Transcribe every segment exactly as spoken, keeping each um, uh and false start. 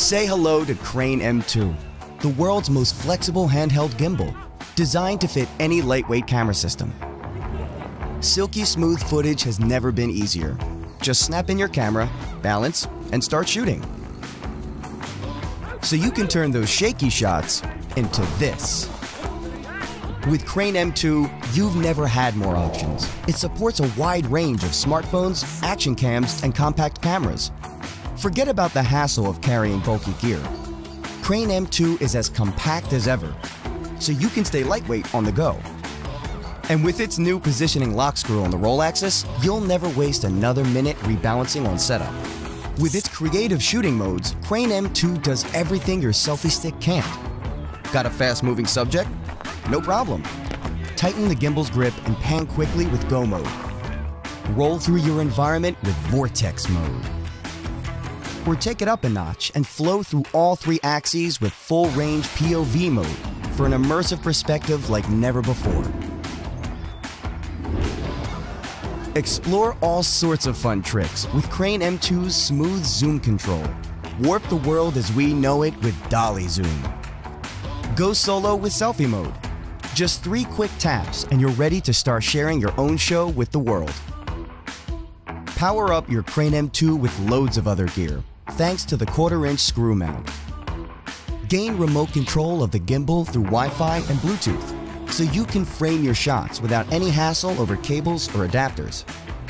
Say hello to Crane M two, the world's most flexible handheld gimbal, designed to fit any lightweight camera system. Silky smooth footage has never been easier. Just snap in your camera, balance, and start shooting. So you can turn those shaky shots into this. With Crane M two, you've never had more options. It supports a wide range of smartphones, action cams, and compact cameras. Forget about the hassle of carrying bulky gear. Crane M two is as compact as ever, so you can stay lightweight on the go. And with its new positioning lock screw on the roll axis, you'll never waste another minute rebalancing on setup. With its creative shooting modes, Crane M two does everything your selfie stick can't. Got a fast-moving subject? No problem. Tighten the gimbal's grip and pan quickly with Go mode. Roll through your environment with Vortex mode. Or take it up a notch and flow through all three axes with full-range P O V mode for an immersive perspective like never before. Explore all sorts of fun tricks with Crane M two's smooth zoom control. Warp the world as we know it with Dolly Zoom. Go solo with selfie mode. Just three quick taps and you're ready to start sharing your own show with the world. Power up your Crane M two with loads of other gear, thanks to the quarter-inch screw mount. Gain remote control of the gimbal through Wi-Fi and Bluetooth, so you can frame your shots without any hassle over cables or adapters.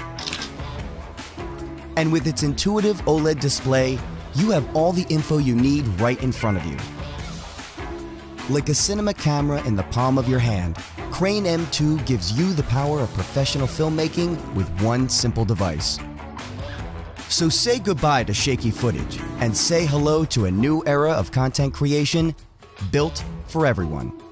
And with its intuitive OLED display, you have all the info you need right in front of you. Like a cinema camera in the palm of your hand, Crane M two gives you the power of professional filmmaking with one simple device. So say goodbye to shaky footage and say hello to a new era of content creation built for everyone.